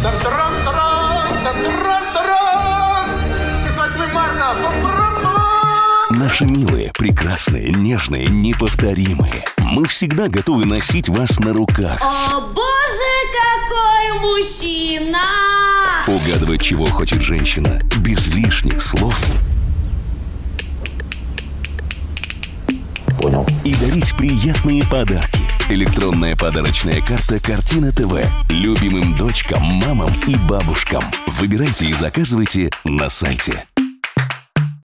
Тан-таран-таран, тан-таран-таран. И с 8 марта. Пам-пам-пам. Наши милые, прекрасные, нежные, неповторимые. Мы всегда готовы носить вас на руках. О, боже, какой мужчина! Угадывать, чего хочет женщина, без лишних слов. Понял. И дарить приятные подарки. Электронная подарочная карта «Картина ТВ». Любимым дочкам, мамам и бабушкам. Выбирайте и заказывайте на сайте.